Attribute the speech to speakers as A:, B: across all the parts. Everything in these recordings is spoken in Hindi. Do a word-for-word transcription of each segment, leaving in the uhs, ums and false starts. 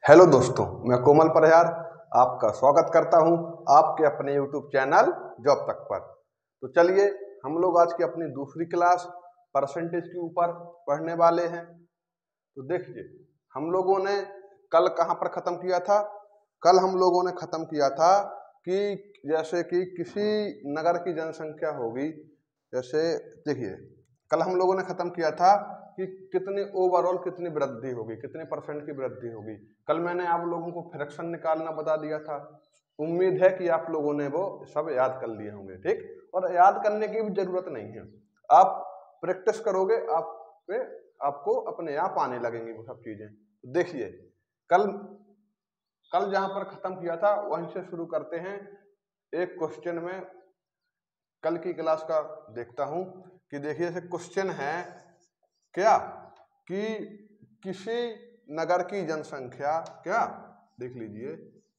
A: हेलो दोस्तों, मैं कोमल परिहार आपका स्वागत करता हूं आपके अपने यूट्यूब चैनल जॉब तक पर। तो चलिए हम लोग आज की अपनी दूसरी क्लास परसेंटेज के ऊपर पढ़ने वाले हैं। तो देखिए हम लोगों ने कल कहां पर ख़त्म किया था। कल हम लोगों ने ख़त्म किया था कि जैसे कि किसी नगर की जनसंख्या होगी, जैसे देखिए कल हम लोगों ने ख़त्म किया था कि कितनी ओवरऑल कितनी वृद्धि होगी, कितने परसेंट की वृद्धि होगी। कल मैंने आप लोगों को फ्रैक्शन निकालना बता दिया था। उम्मीद है कि आप लोगों ने वो सब याद कर लिए होंगे, ठीक। और याद करने की भी जरूरत नहीं है, आप प्रैक्टिस करोगे आप पे आपको अपने आप आने लगेंगी वो सब चीजें। देखिए कल कल जहां पर खत्म किया था वहीं से शुरू करते हैं। एक क्वेश्चन में कल की क्लास का देखता हूं कि देखिए ऐसे क्वेश्चन है क्या कि किसी नगर की जनसंख्या, क्या देख लीजिए,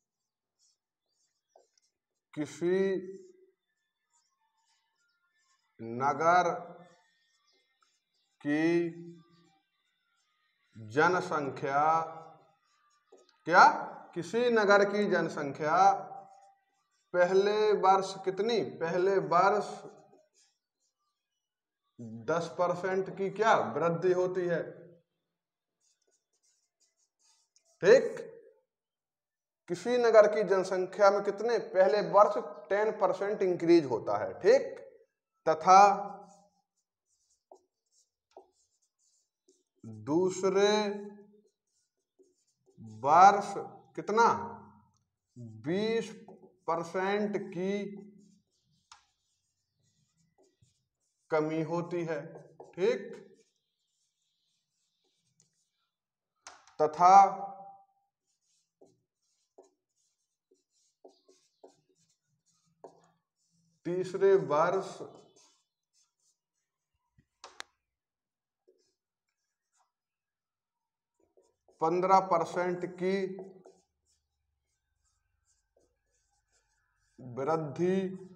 A: किसी नगर की जनसंख्या, क्या किसी नगर की जनसंख्या पहले वर्ष कितनी, पहले वर्ष दस परसेंट की क्या वृद्धि होती है, ठीक। किसी नगर की जनसंख्या में कितने पहले वर्ष टेन परसेंट इंक्रीज होता है, ठीक। तथा दूसरे वर्ष कितना बीस परसेंट की कमी होती है, ठीक। तथा तीसरे वर्ष पंद्रह परसेंट की वृद्धि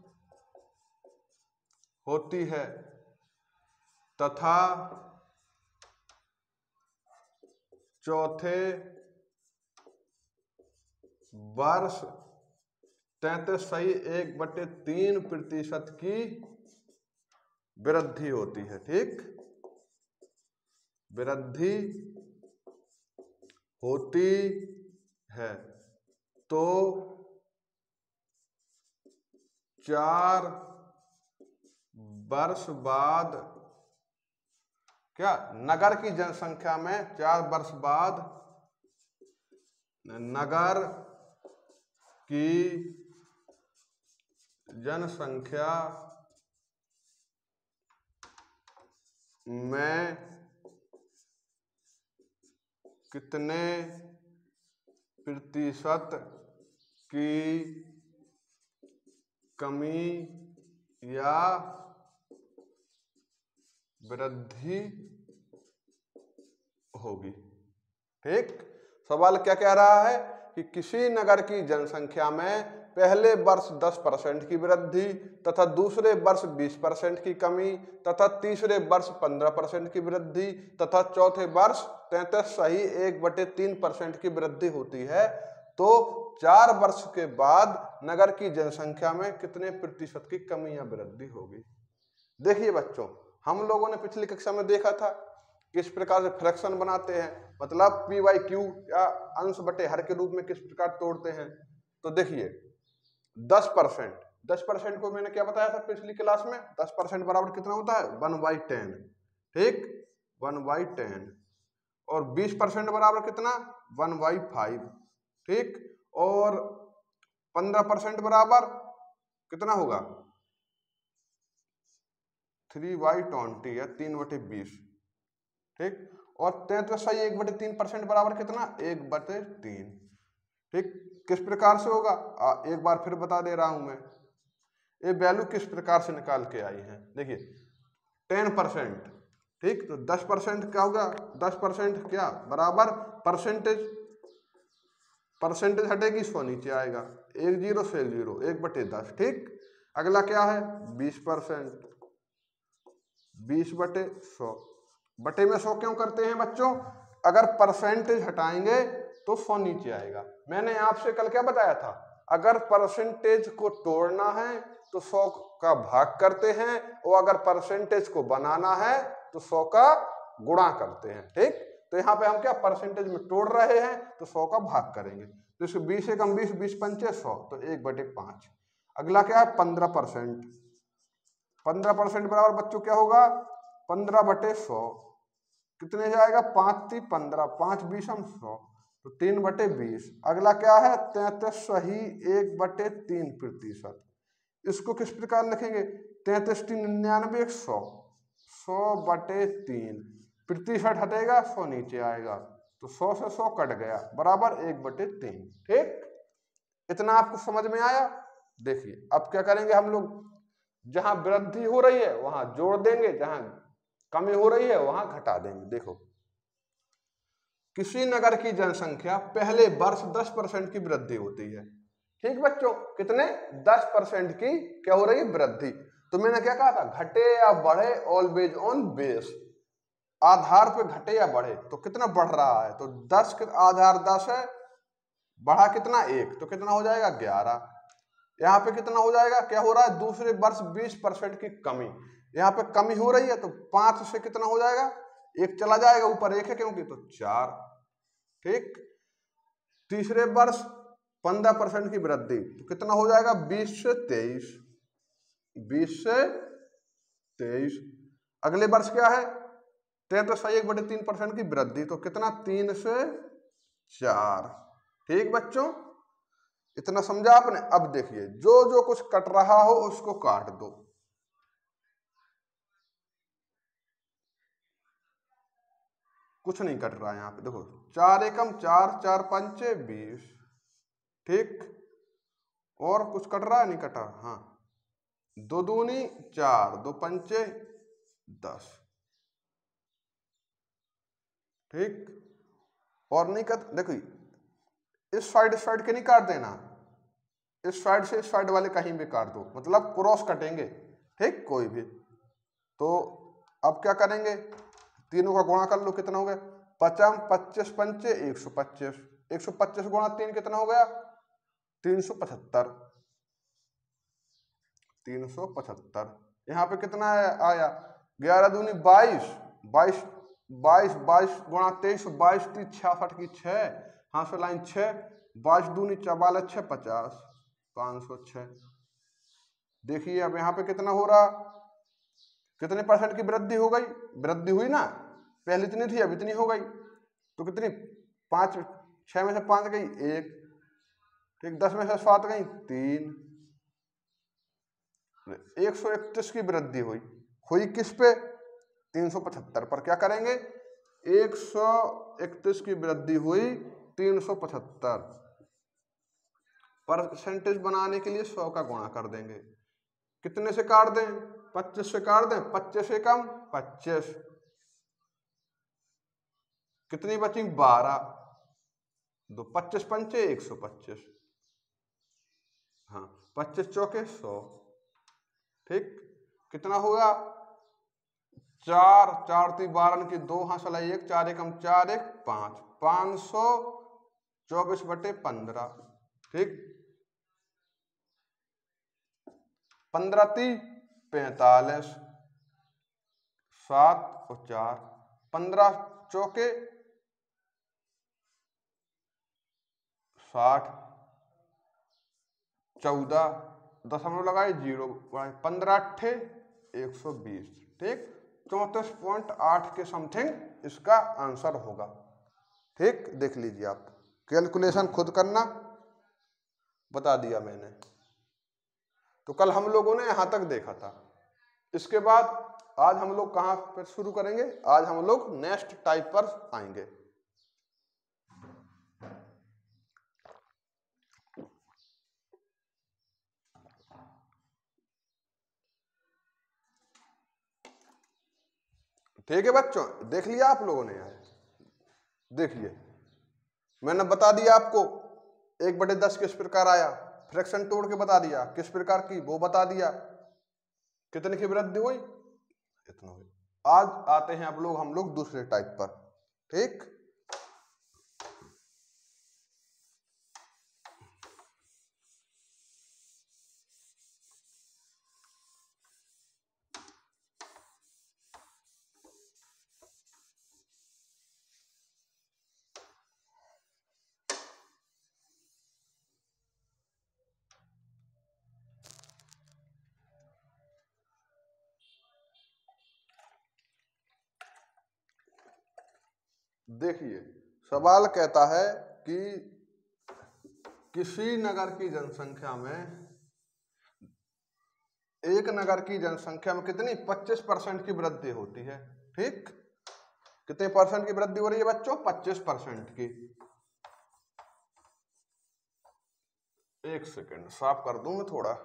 A: होती है तथा चौथे वर्ष तैंतीस सही एक बटे तीन प्रतिशत की वृद्धि होती है, ठीक। वृद्धि होती है तो चार वर्ष बाद क्या नगर की जनसंख्या में चार वर्ष बाद नगर की जनसंख्या में कितने प्रतिशत की कमी या वृद्धि होगी, ठीक। सवाल क्या कह रहा है कि किसी नगर की जनसंख्या में पहले वर्ष दस परसेंट की वृद्धि तथा दूसरे वर्ष बीस परसेंट की कमी तथा तीसरे वर्ष पंद्रह परसेंट की वृद्धि तथा चौथे वर्ष तैंतीस सही एक बटे तीन परसेंट की वृद्धि होती है, तो चार वर्ष के बाद नगर की जनसंख्या में कितने प्रतिशत की कमी या वृद्धि होगी। देखिए बच्चों, हम लोगों ने पिछली कक्षा में देखा था किस प्रकार से फ्रैक्शन बनाते हैं, मतलब पी वाई क्यू या अंश बटे हर के रूप में किस प्रकार तोड़ते हैं। तो देखिए दस परसेंट दस परसेंट को मैंने क्या बताया था पिछली क्लास में, दस परसेंट बराबर कितना होता है वन बाई टेन, ठीक, वन बाई टेन। और बीस परसेंट बराबर कितना वन बाई फाइव, ठीक। और पंद्रह परसेंट बराबर कितना होगा थ्री बाई ट्वेंटी या तीन बटे बीस, ठीक। और तैंतीस सही एक बटे तीन परसेंट बराबर कितना एक बटे तीन, ठीक। किस प्रकार से होगा आ, एक बार फिर बता दे रहा हूं मैं, ये वैल्यू किस प्रकार से निकाल के आई है। देखिए टेन परसेंट, ठीक, तो दस परसेंट क्या होगा, दस परसेंट क्या बराबर परसेंटेज, परसेंटेज हटेगी सौ नीचे आएगा, एक जीरो से एक जीरो एक बटे दस, ठीक। अगला क्या है बीस परसेंट, बीस बटे सौ, बटे में सौ क्यों करते हैं बच्चों, अगर परसेंटेज हटाएंगे तो सौ नीचे आएगा। मैंने आपसे कल क्या बताया था, अगर परसेंटेज को तोड़ना है तो सौ का भाग करते हैं, और अगर परसेंटेज को बनाना है तो सौ का गुणा करते हैं। ठीक, तो यहाँ पे हम क्या परसेंटेज में तोड़ रहे हैं तो सौ का भाग करेंगे। तो इसको बीस एकम बीस, बीस पंचे सौ, तो एक बटे पांच। अगला क्या है पंद्रह परसेंट। पंद्रह परसेंट बराबर बच्चों क्या होगा, पंद्रह बटे सौ, कितने जाएगा, पांच ती पंद्रह, पांच बीस हम सौ, तो तीन बटे बीस। अगला क्या है तैतीस सही एक बटे तीन प्रतिशत। इसको किस प्रकार लिखेंगे, तैतीस तीन निन्यानवे, एक सौ, सौ बटे तीन, प्रतिशत हटेगा सौ नीचे आएगा, तो सौ से सौ कट गया, बराबर एक बटे तीन। ठीक, इतना आपको समझ में आया। देखिए अब क्या करेंगे हम लोग, जहां वृद्धि हो रही है वहां जोड़ देंगे, जहां कमी हो रही है वहां घटा देंगे। देखो, किसी नगर की जनसंख्या पहले वर्ष दस परसेंट की वृद्धि होती है। ठीक बच्चों, कितने, दस परसेंट की क्या हो रही है, वृद्धि। तो मैंने क्या कहा था, घटे या बढ़े ऑलवेज ऑन बेस, आधार पे घटे या बढ़े, तो कितना बढ़ रहा है, तो दस के आधार दस है, बढ़ा कितना एक, तो कितना हो जाएगा ग्यारह। यहाँ पे कितना हो जाएगा, क्या हो रहा है, दूसरे वर्ष बीस परसेंट की कमी, यहाँ पे कमी हो रही है, तो पांच से कितना हो जाएगा, एक चला जाएगा, ऊपर एक है क्योंकि, तो चार। ठीक, तीसरे वर्ष पंद्रह परसेंट की वृद्धि, तो कितना हो जाएगा, बीस से तेईस, बीस से तेईस। अगले वर्ष क्या है, तैतीस सही एक बटे तीन परसेंट की वृद्धि, तो कितना, तीन से चार। ठीक बच्चों, इतना समझा आपने। अब देखिए, जो जो कुछ कट रहा हो उसको काट दो। कुछ नहीं कट रहा है यहाँ पे, देखो, चार एकम चार, चार पंचे बीस। ठीक, और कुछ कट रहा है, नहीं कटा, हाँ, दो दूनी चार, दो पंचे दस। ठीक, और नहीं कट, देखो इस साइड इस साइड के नहीं काट देना, इस साइड से इस साइड वाले कहीं भी काट दो, मतलब क्रॉस कटेंगे। ठीक, कोई भी। तो अब क्या करेंगे, तीनों का गुणा कर लो, कितना हो गया, पचम पच्चीस पंचे एक सौ पच्चीस, एक सौ पच्चीस गुणा तीन कितना हो गया, तीन सौ पचहत्तर, तीन सौ पचहत्तर। यहाँ पे कितना आया, ग्यारह दूनी बाईस, बाईस बाईस बाईस गुणा तेईस, बाईस तीस छियासठ की छह, हाँ सौ लाइन छह, बाईस दूनी चवालीस, छह पचास, पाँच सौ छह। देखिए अब यहाँ पे कितना हो रहा, कितने परसेंट की वृद्धि हो गई, वृद्धि हुई ना, पहले इतनी थी अब इतनी हो गई, तो कितनी, पांच, छह में से पांच गई एक, ठीक, दस में से सात गई तीन, एक सौ इकतीस की वृद्धि हुई। हुई किस पे, तीन सौ पचहत्तर पर। क्या करेंगे, एक सौ इकतीस की वृद्धि हुई, तीन सौ पचहत्तर, परसेंटेज बनाने के लिए सौ का गुणा कर देंगे। कितने से काट दें, पच्चीस से काट दें, पच्चीस से कम पच्चीस, कितनी बची, बारह, दो पच्चीस पंचे एक सौ पच्चीस, हाँ, पच्चीस चौके सौ। ठीक, कितना होगा, चार, चार ती बारह की दो, हाँ सलाई एक, चार एकम चार, एक पांच, पांच सौ चौबीस बटे पंद्रह। ठीक, पंद्रह ती पैंतालीस, सात और चार, पंद्रह चौके साठ, चौदह, दशमलव लगाए जीरो, पंद्रह अट्ठे एक सौ बीस। ठीक, चौंतीस पॉइंट आठ के समथिंग इसका आंसर होगा। ठीक, देख लीजिए आप, कैलकुलेशन खुद करना, बता दिया मैंने। तो कल हम लोगों ने यहां तक देखा था, इसके बाद आज हम लोग कहां पर शुरू करेंगे, आज हम लोग नेक्स्ट टाइप पर आएंगे। ठीक है बच्चों, देख लिया आप लोगों ने, देखिए मैंने बता दिया आपको एक बटे दस किस प्रकार आया, फ्रैक्शन तोड़ के बता दिया किस प्रकार की, वो बता दिया, कितने की वृद्धि हुई, इतना हुई। आज आते हैं अब लोग हम लोग दूसरे टाइप पर। ठीक, देखिए सवाल कहता है कि किसी नगर की जनसंख्या में एक नगर की जनसंख्या में कितनी पच्चीस परसेंट की वृद्धि होती है। ठीक, कितने परसेंट की वृद्धि हो रही है बच्चों? पच्चीस परसेंट की। एक सेकेंड साफ कर दूं मैं थोड़ा।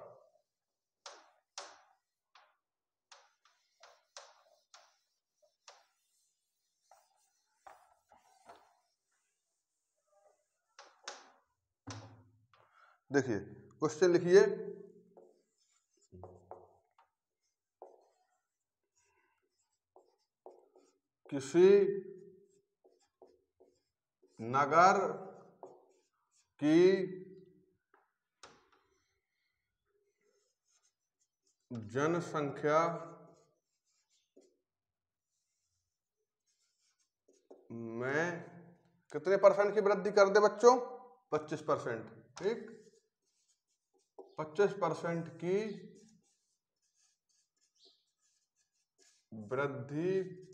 A: देखिए क्वेश्चन लिखिए, किसी नगर की जनसंख्या में कितने परसेंट की वृद्धि कर दे बच्चों? पच्चीस परसेंट। ठीक, पच्चीस परसेंट की वृद्धि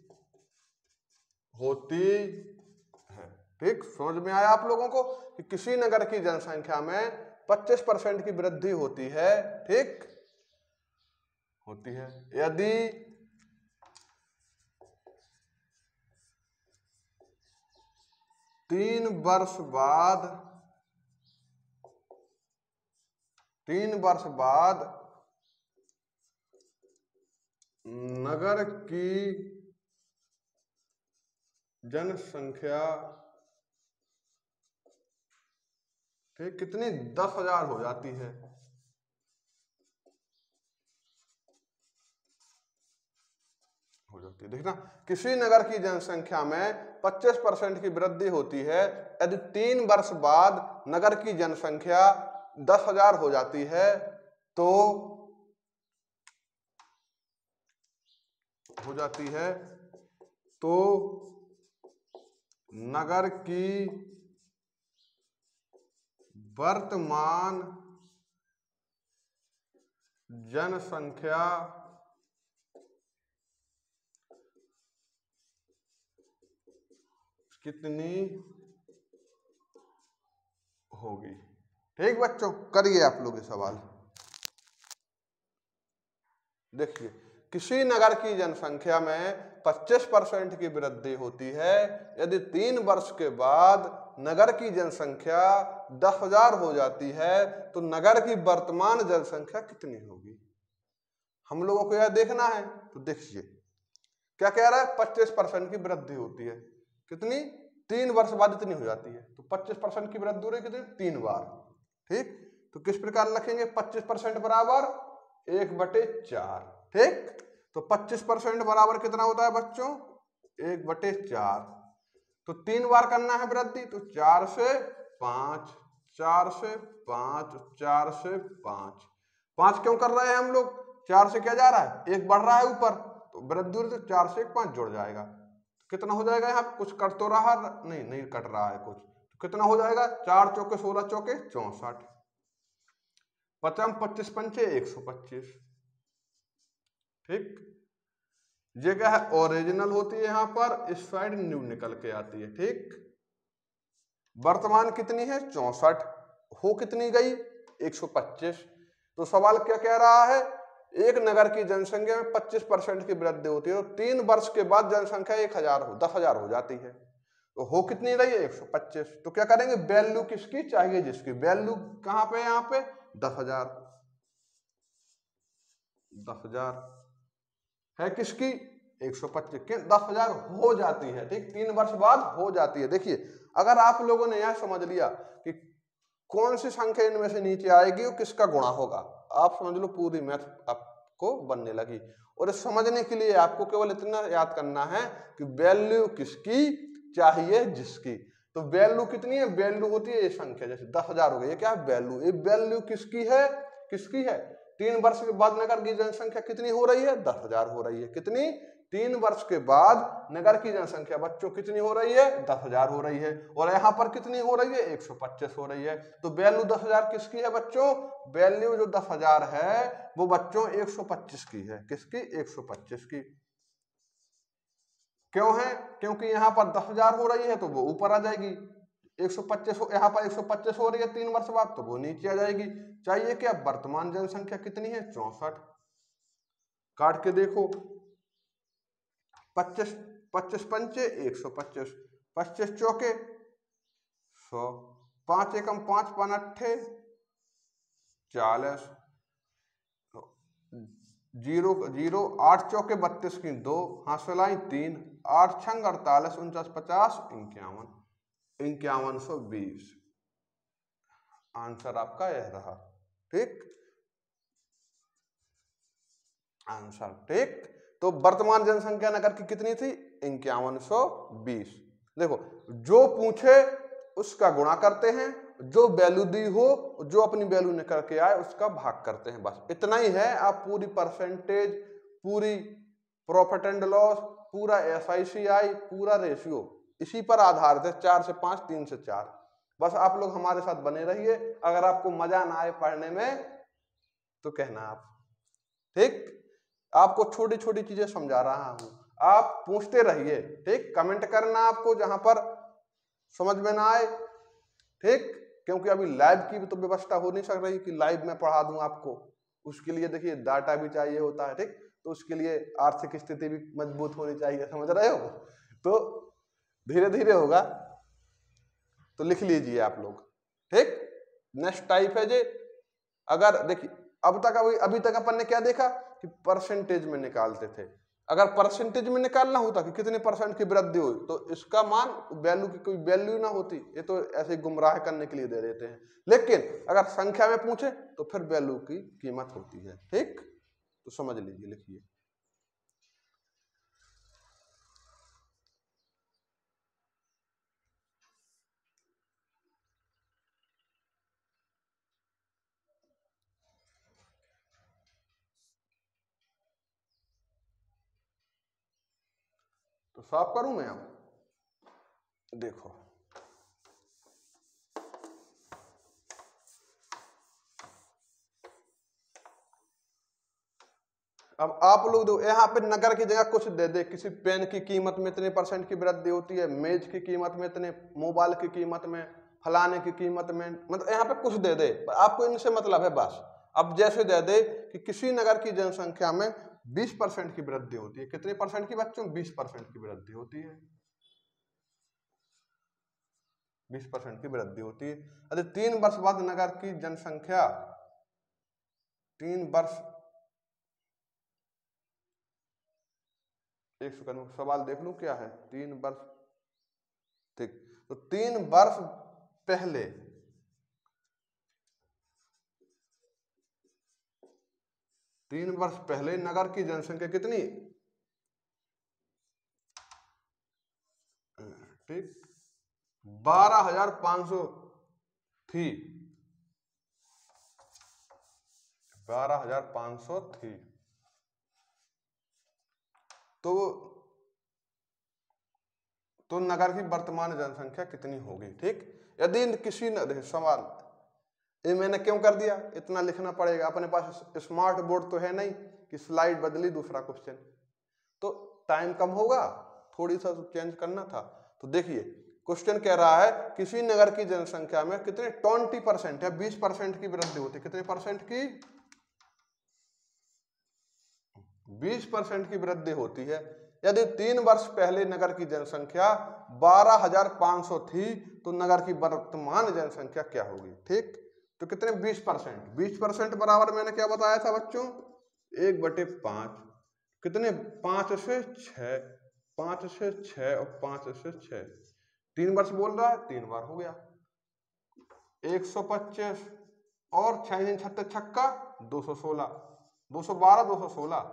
A: होती है। ठीक, समझ में आया आप लोगों को कि किसी नगर की जनसंख्या में पच्चीस परसेंट की वृद्धि होती है। ठीक, होती है यदि तीन वर्ष बाद तीन वर्ष बाद नगर की जनसंख्या ठीक कितनी दस हजार हो जाती है। हो जाती है देखना, किसी नगर की जनसंख्या में पच्चीस परसेंट की वृद्धि होती है यदि तीन वर्ष बाद नगर की जनसंख्या दस हजार हो जाती है तो हो जाती है तो नगर की वर्तमान जनसंख्या कितनी होगी। ठीक बच्चों, करिए आप लोग ये सवाल। देखिए किसी नगर की जनसंख्या में पच्चीस परसेंट की वृद्धि होती है यदि तीन वर्ष के बाद नगर की जनसंख्या दस हजार हो जाती है तो नगर की वर्तमान जनसंख्या कितनी होगी। हम लोगों को यह देखना है। तो देखिए क्या कह रहा है, पच्चीस परसेंट की वृद्धि होती है, कितनी? तीन वर्ष बाद इतनी हो जाती है। तो पच्चीस परसेंट की वृद्धि हो रही है कितनी? तीन बार। ठीक, तो किस प्रकार लिखेंगे? पच्चीस परसेंट बराबर एक बटे चार। ठीक, तो पच्चीस परसेंट बराबर कितना होता है बच्चों? एक बटे चार। तो तीन बार करना है वृद्धि, तो चार से पांच, चार से पांच, चार से पांच। पांच क्यों कर रहे हैं हम लोग? चार से क्या जा रहा है? एक बढ़ रहा है ऊपर, तो वृद्धि तो चार से एक पांच जुड़ जाएगा। तो कितना हो जाएगा? यहाँ कुछ कट तो रहा नहीं, नहीं कट रहा है कुछ, तो कितना हो जाएगा? चार चौके सोलह चौके चौसठ, पचम पच्चीस पंचे एक सौ पच्चीस। ठीक, ये क्या है? ओरिजिनल होती है यहाँ पर, इस साइड न्यू निकल के आती है। ठीक, वर्तमान कितनी है? चौसठ, हो कितनी गई? एक सौ पच्चीस। तो सवाल क्या कह रहा है? एक नगर की जनसंख्या में पच्चीस परसेंट की वृद्धि होती है तो तीन वर्ष के बाद जनसंख्या एक हजार हो दस हजार हो जाती है। तो हो कितनी रही है? एक सौ पच्चीस। तो क्या करेंगे? वैल्यू किसकी चाहिए? जिसकी वैल्यू कहां पे? यहाँ पे दस हजार। दस हजार है किसकी? एक सौ पच्चीस के दस हजार हो जाती है। ठीक, तीन वर्ष बाद हो जाती है। देखिए अगर आप लोगों ने यह समझ लिया कि कौन सी संख्या इनमें से नीचे आएगी और किसका गुणा होगा, आप समझ लो पूरी मैथ आपको बनने लगी। और समझने के लिए आपको केवल इतना याद करना है कि वैल्यू किसकी चाहिए? जिसकी। तो वैल्यू कितनी है? वैल्यू होती है ये संख्या, जैसे दस हजार हो गई, ये क्या है? वैल्यू। ये वैल्यू किसकी है? किसकी है? तीन वर्ष के बाद नगर की जनसंख्या कितनी हो रही है? दस हजार हो रही है। कितनी? तीन वर्ष के बाद नगर की जनसंख्या बच्चों कितनी हो रही है? दस हजार हो रही है। और यहाँ पर कितनी हो रही है? एक सौ पच्चीस हो रही है। तो वैल्यू दस हजार किसकी है बच्चों? वैल्यू जो दस हजार है वो बच्चों एक सौ पच्चीस की है। किसकी? एक सौ पच्चीस की। क्यों है? क्योंकि यहाँ पर दस हजार हो रही है तो वो ऊपर आ जाएगी, एक सौ पच्चीस यहाँ पर एक सौ पच्चीस हो रही है तीन वर्ष बाद तो वो नीचे आ जाएगी। चाहिए क्या? वर्तमान जनसंख्या कितनी है? चौसठ। काट के देखो, पच्चीस पच्चीस पंचे एक सौ पच्चीस, पच्चीस चौके सौ, पांच एकम पांच पान अट्ठे चालीस, जीरो जीरो आठ चौके बत्तीस की दो, हासिलाई तीन, आठ छंग अड़तालीस, उनचास पचास इक्यावन, इक्यावन सौ बीस। आंसर आपका यह रहा। ठीक, आंसर ठीक। तो वर्तमान जनसंख्या नगर की कितनी थी? इक्यावन सौ बीस। देखो, जो पूछे उसका गुणा करते हैं, जो वैल्यू दी हो, जो अपनी वैल्यू निकल के आए उसका भाग करते हैं, बस इतना ही है। आप पूरी परसेंटेज, पूरी प्रॉफिट एंड लॉस, पूरा एस आई सी आई, पूरा रेशियो इसी पर आधारित है, चार से पांच, तीन से चार। बस आप लोग हमारे साथ बने रहिए। अगर आपको मजा ना आए पढ़ने में तो कहना आप, ठीक। आपको छोटी छोटी चीजें समझा रहा हूं, आप पूछते रहिए, ठीक। कमेंट करना आपको जहां पर समझ में ना आए, ठीक। क्योंकि अभी लाइव की भी तो व्यवस्था हो नहीं सक रही कि लाइव में पढ़ा दूं आपको। उसके लिए देखिए डाटा भी चाहिए होता है, ठीक। तो उसके लिए आर्थिक स्थिति भी मजबूत होनी चाहिए, समझ रहे हो। तो धीरे धीरे होगा, तो लिख लीजिए आप लोग, ठीक। नेक्स्ट टाइप है जे, अगर देखिए अब तक अभी अभी तक अपन ने क्या देखा कि परसेंटेज में निकालते थे। अगर परसेंटेज में निकालना होता कि कितने परसेंट की वृद्धि हुई तो इसका मान वैल्यू की कोई वैल्यू ना होती, ये तो ऐसे गुमराह करने के लिए दे देते हैं। लेकिन अगर संख्या में पूछे तो फिर वैल्यू की कीमत होती है, ठीक। तो समझ लीजिए, लिखिए। तो साफ करूं मैं अब, देखो अब आप लोग दो यहाँ पे नगर की जगह कुछ दे दे, किसी पेन की कीमत में इतने परसेंट की वृद्धि होती है, मेज की कीमत में इतने, मोबाइल की कीमत में, फलाने की कीमत में, मतलब यहाँ पे कुछ दे दे, आपको इनसे मतलब है बस। अब जैसे दे दे कि किसी नगर की जनसंख्या में बीस परसेंट की वृद्धि होती है, कितने परसेंट की बच्चों? बीस परसेंट की वृद्धि होती है, बीस परसेंट की वृद्धि होती है। अरे तीन वर्ष बाद नगर की जनसंख्या, तीन वर्ष, एक सेकंड सवाल देख लूं क्या है। तीन वर्ष, ठीक। तो तीन वर्ष पहले तीन वर्ष पहले नगर की जनसंख्या कितनी? ठीक, बारह हजार पांच सौ थी, बारह हजार पांच सौ थी। तो तो नगर की वर्तमान जनसंख्या कितनी होगी, ठीक। यदि किसी न सवाल ये मैंने क्यों कर दिया, इतना लिखना पड़ेगा, अपने पास स्मार्ट बोर्ड तो है नहीं कि स्लाइड बदली दूसरा क्वेश्चन, तो टाइम कम होगा, थोड़ी सा चेंज करना था। तो देखिए क्वेश्चन कह रहा है किसी नगर की जनसंख्या में कितने ट्वेंटी परसेंट है, बीस परसेंट की वृद्धि होती है, कितने परसेंट की? बीस परसेंट की वृद्धि होती है। यदि तीन वर्ष पहले नगर की जनसंख्या बारह हजार पांच सौ थी तो नगर की वर्तमान जनसंख्या क्या होगी, ठीक। तो कितने? बीस परसेंट, बीस परसेंट बराबर मैंने क्या बताया था बच्चों? एक बटे पांच, कितने? पांच से छह, पांच से छह और पांच से छह, तीन वर्ष बोल रहा है, तीन बार हो गया, एक सौ पच्चीस और छह छत्ते छक्का दो सौ सोलह, दो सौ बारह, दो सौ सोलह,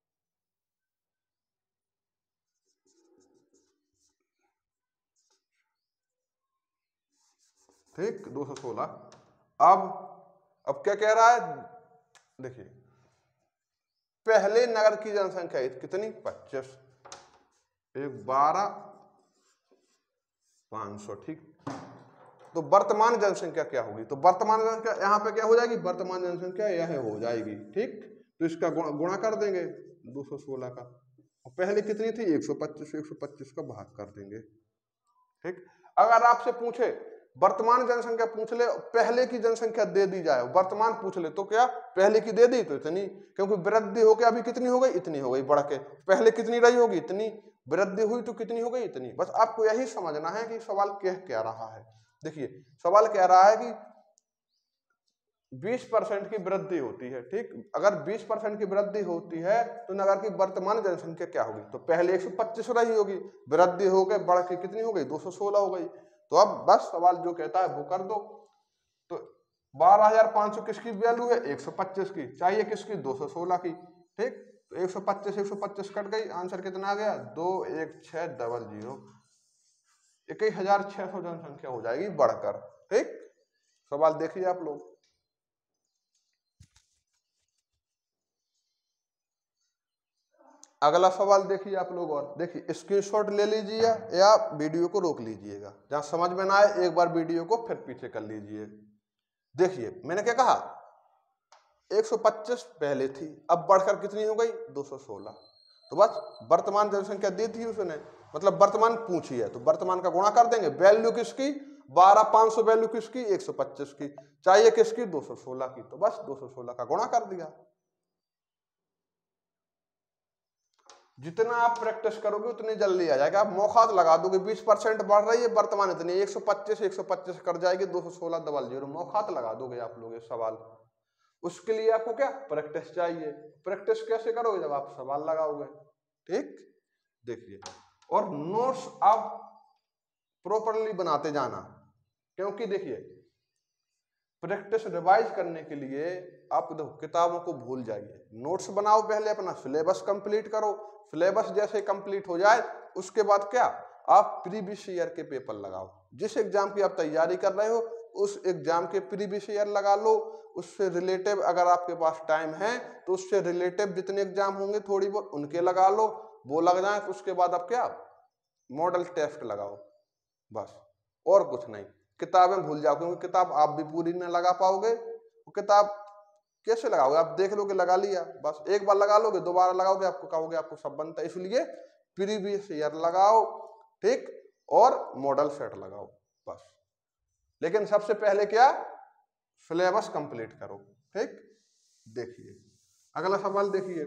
A: ठीक, दो सौ सोलह। अब अब क्या कह रहा है, देखिए पहले नगर की जनसंख्या कितनी? पच्चीस, एक बारह पांच सौ, ठीक। तो वर्तमान जनसंख्या क्या होगी? तो वर्तमान जनसंख्या यहाँ पे क्या हो जाएगी? वर्तमान जनसंख्या यह हो जाएगी, ठीक। तो इसका गुणा गुणा कर देंगे दो सौ सोलह का, पहले कितनी थी एक सौ पच्चीस, एक सौ पच्चीस का भाग कर देंगे। ठीक, अगर आपसे पूछे वर्तमान जनसंख्या पूछ ले, पहले की जनसंख्या दे दी जाए, वर्तमान पूछ ले तो क्या पहले की दे दी तो इतनी, क्योंकि वृद्धि होकर अभी कितनी हो गई, इतनी हो गई बढ़ के, पहले कितनी रही होगी इतनी, वृद्धि हुई तो कितनी हो गई इतनी। बस आपको यही समझना है कि सवाल कह क्या रहा है। देखिए सवाल कह रहा है कि बीस परसेंट की वृद्धि होती है। ठीक, अगर बीस परसेंट की वृद्धि होती है तो नगर की वर्तमान जनसंख्या क्या होगी, तो पहले एक सौ पच्चीस रही होगी, वृद्धि हो गई बढ़ के कितनी हो गई दो सौ सोलह हो गई। तो अब बस सवाल जो कहता है वो कर दो। तो बारह हजार पांच सौ किसकी वैल्यू है, एक सौ पच्चीस की, चाहिए किसकी, दो सौ सोलह की। ठीक, तो एक सौ पच्चीस एक सौ पच्चीस कट गई, आंसर कितना आ गया, दो एक छह डबल जीरो, इक्कीस हजार छह सौ जनसंख्या हो जाएगी बढ़कर। ठीक, सवाल देखिए आप लोग। अगला सवाल देखिए आप लोग, और देखिए स्क्रीनशॉट ले लीजिए या वीडियो को रोक लीजिएगा, जहां समझ में ना आए एक बार वीडियो को फिर पीछे कर लीजिए। देखिए मैंने क्या कहा, एक सौ पच्चीस पहले थी, अब बढ़कर कितनी हो गई दो सौ सोलह। तो बस वर्तमान जनसंख्या दी थी उसने, मतलब वर्तमान पूछी है तो वर्तमान का गुणा कर देंगे, वैल्यू किसकी बारह पांच सौ, वैल्यू किसकी एक सौ पच्चीस की, चाहिए किसकी दो सौ सोलह की, तो बस दो सौ सोलह का गुणा कर दिया। जितना आप प्रैक्टिस करोगे उतनी जल्दी आ जाएगा। आप मौका लगा दोगे, बीस परसेंट बढ़ रही है वर्तमान इतनी, एक सौ पच्चीस एक सौ पच्चीस कर जाएगी दो सौ सोलह डबल जीरो, मौका लगा दोगे आप लोग ये सवाल। उसके लिए आपको क्या प्रैक्टिस चाहिए। प्रैक्टिस कैसे करोगे, जब आप सवाल लगाओगे। ठीक, देखिए, और नोट्स आप प्रॉपरली बनाते जाना, क्योंकि देखिए प्रैक्टिस रिवाइज करने के लिए आप देखो किताबों को भूल जाइए, नोट्स बनाओ, पहले अपना सिलेबस कंप्लीट करो, सिलेबस जैसे कंप्लीट हो जाए उसके बाद क्या आप प्रीवियस ईयर के पेपर लगाओ, जिस एग्जाम की आप तैयारी कर रहे हो उस एग्जाम के प्रीवियस ईयर लगा लो, उससे रिलेटिव अगर आपके पास टाइम है तो उससे रिलेटिव जितने एग्जाम होंगे थोड़ी बहुत उनके लगा लो, वो लग जाए तो उसके बाद आप क्या मॉडल टेस्ट लगाओ, बस और कुछ नहीं। किताबें भूल जाओ, क्योंकि किताब आप भी पूरी न लगा पाओगे, वो किताब कैसे लगाओगे, आप देख लोगे लगा लिया, बस एक बार लगा लोगे, दोबारा लगाओगे आपको कहोगे आपको सब बनता है, इसलिए प्रीवियस ईयर लगाओ। ठीक, और मॉडल सेट लगाओ बस, लेकिन सबसे पहले क्या सिलेबस कंप्लीट करो। ठीक, देखिए अगला सवाल देखिए,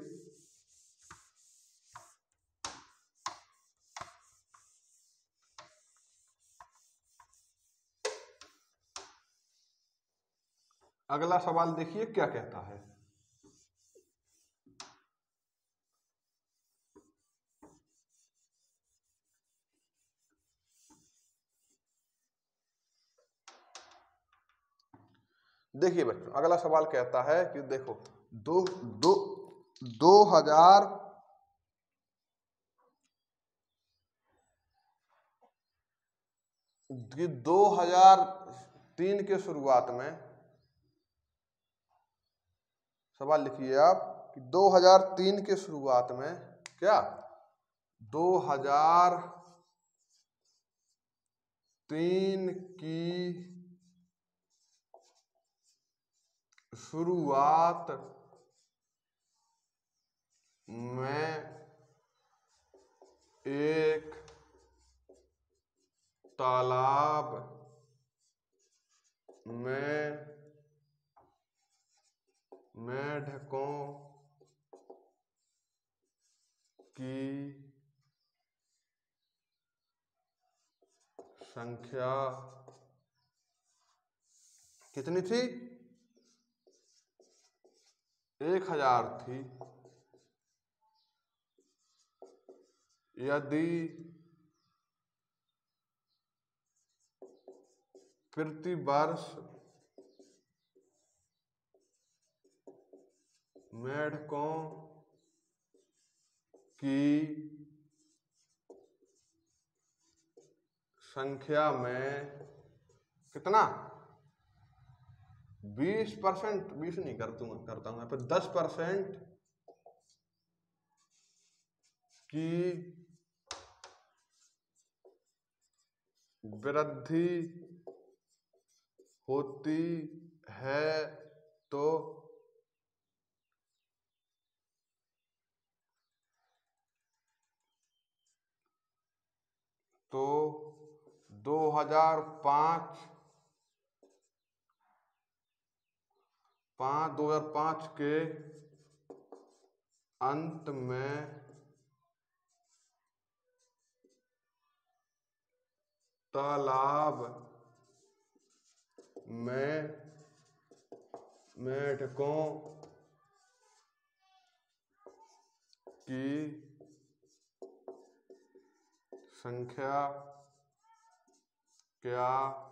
A: अगला सवाल देखिए क्या कहता है। देखिए बच्चों अगला सवाल कहता है कि देखो दो दो दो हजार दो हजार तीन के शुरुआत में, सवाल लिखिए आप कि दो हजार तीन के शुरुआत में क्या दो हजार तीन की शुरुआत में एक तालाब में मेंढकों की संख्या कितनी थी, एक हजार थी। यदि प्रति वर्ष मेंढकों की संख्या में कितना बीस परसेंट, बीस नहीं करता हूं करता हूं यहाँ पे दस परसेंट की वृद्धि होती है तो तो दो हजार पाँच पाँच दो हजार पाँच के अंत में तालाब में मेढकों की संख्या क्या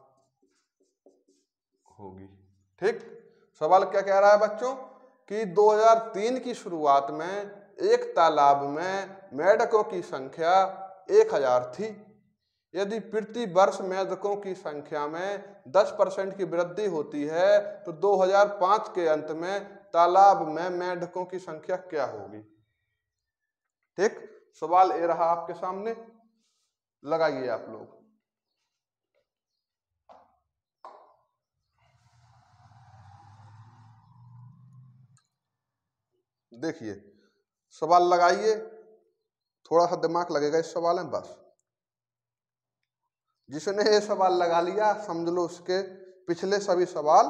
A: होगी। ठीक, सवाल क्या कह रहा है बच्चों कि दो हजार तीन की शुरुआत में एक तालाब में मेढकों की संख्या एक हजार थी। यदि प्रति वर्ष मेढकों की संख्या में दस परसेंट की वृद्धि होती है तो दो हजार पाँच के अंत में तालाब में मेढकों की संख्या क्या होगी। ठीक, सवाल ये रहा आपके सामने, लगाइए आप लोग। देखिए सवाल लगाइए, थोड़ा सा दिमाग लगेगा इस सवाल में बस। जिसने ये सवाल लगा लिया समझ लो उसके पिछले सभी सवाल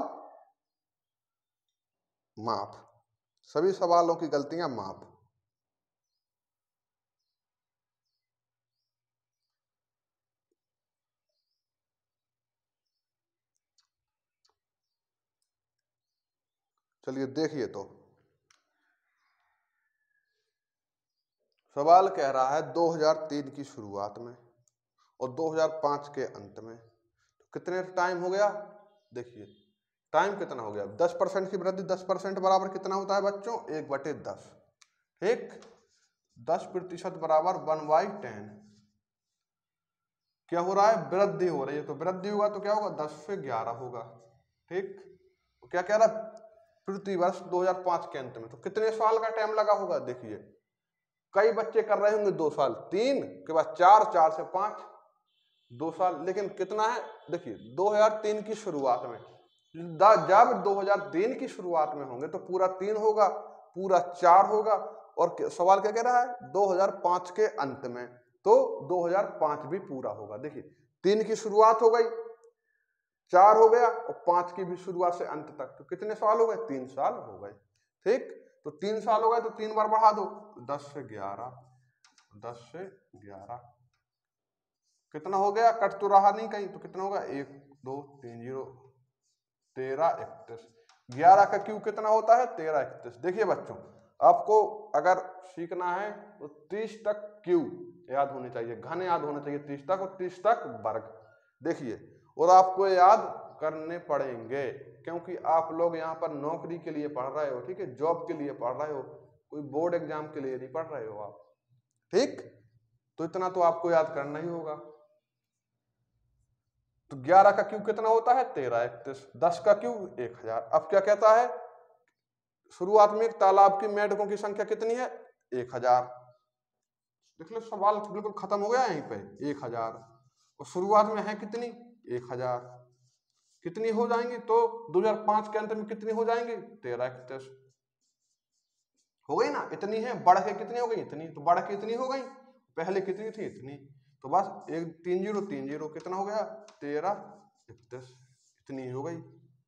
A: माफ, सभी सवालों की गलतियां माफ। चलिए देखिए, तो सवाल कह रहा है दो हजार तीन की शुरुआत में और दो हजार पाँच के अंत में, तो कितने टाइम हो गया। देखिए टाइम कितना हो गया, दस परसेंट की वृद्धि, दस परसेंट बराबर कितना होता है बच्चों, एक बटे दस। ठीक, दस प्रतिशत बराबर वन बाई टेन। क्या हो रहा है, वृद्धि हो रही है, तो वृद्धि होगा तो क्या होगा, दस से ग्यारह होगा। ठीक, तो क्या कह रहा है प्रति वर्ष दो हजार पाँच के अंत में, तो कितने साल का टाइम लगा होगा। देखिए कई बच्चे कर रहे होंगे दो साल, तीन के बाद चार, चार से पांच, दो साल, लेकिन कितना है। देखिए दो हजार तीन की शुरुआत में, जब दो हजार तीन की शुरुआत में होंगे तो पूरा तीन होगा, पूरा चार होगा, और सवाल क्या कह रहा है दो हजार पाँच के अंत में, तो दो हजार पाँच भी पूरा होगा। देखिए तीन की शुरुआत हो गई, चार हो गया, और पांच की भी शुरुआत से अंत तक, तो कितने साल हो गए, तीन साल हो गए। ठीक, तो तीन साल हो गए तो तीन बार बढ़ा दो, दस से ग्यारह, दस से ग्यारह कितना हो गया, कट तो रहा नहीं कहीं, तो कितना होगा, एक दो तीन जीरो तेरह इकतीस। ग्यारह का क्यूब कितना होता है, तेरह इकतीस। देखिए बच्चों आपको अगर सीखना है तो तीस तक क्यूब याद होने चाहिए, घन याद होना चाहिए तीस तक, और तीस तक वर्ग। देखिए और आपको याद करने पड़ेंगे क्योंकि आप लोग यहाँ पर नौकरी के लिए पढ़ रहे हो। ठीक है, जॉब के लिए पढ़ रहे हो, कोई बोर्ड एग्जाम के लिए नहीं पढ़ रहे हो आप। ठीक, तो इतना तो आपको याद करना ही होगा। तो ग्यारह का क्यूब कितना होता है, तेरह इकतीस। दस का क्यूब एक हजार। अब क्या कहता है, शुरुआत में एक तालाब की मेढकों की संख्या कितनी है, एक हजार। देख लो सवाल बिल्कुल खत्म हो गया यहीं पे, एक हजार, और शुरुआत में है कितनी, एक हजार। कितनी हो जाएंगी, तो दो हजार पाँच के अंत में कितनी हो जाएंगी, तेरह इकतीस हो गई ना। इतनी है, बढ़ के कितनी हो गई, इतनी, तो बढ़ के इतनी हो गई, पहले कितनी थी, इतनी, तो बस एक तीन जीरो तीन जीरो कितना हो गया, तेरह इकतीस, इतनी हो गई।